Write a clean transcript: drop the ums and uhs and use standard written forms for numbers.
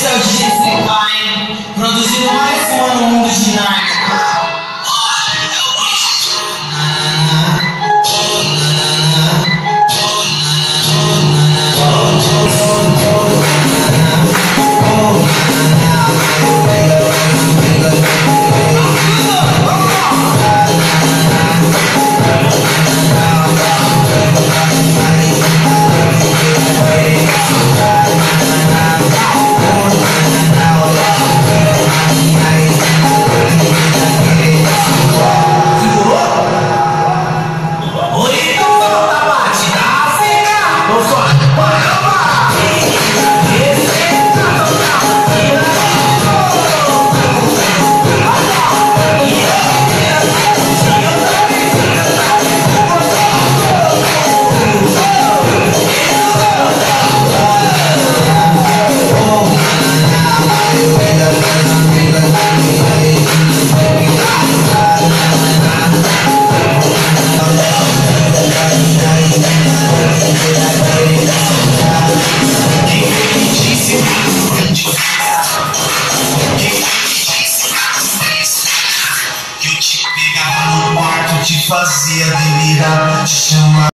Esse é o DJ Slipine, produzindo mais uma no mundo de Nike. Eu te pegava no quarto, te fazia delirar, te chamava.